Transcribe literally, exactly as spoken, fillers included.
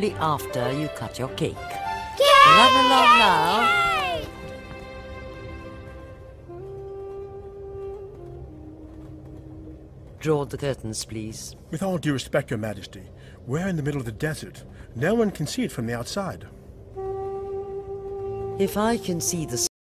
only after you cut your cake. Yay! Run along now. Yay! Draw the curtains, please. With all due respect, Your Majesty, we're in the middle of the desert. No one can see it from the outside. If I can see the